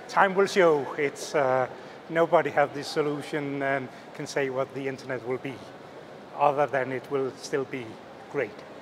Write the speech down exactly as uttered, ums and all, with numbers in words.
time will show. It's uh, nobody has this solution and can say what the internet will be, other than it will still be great.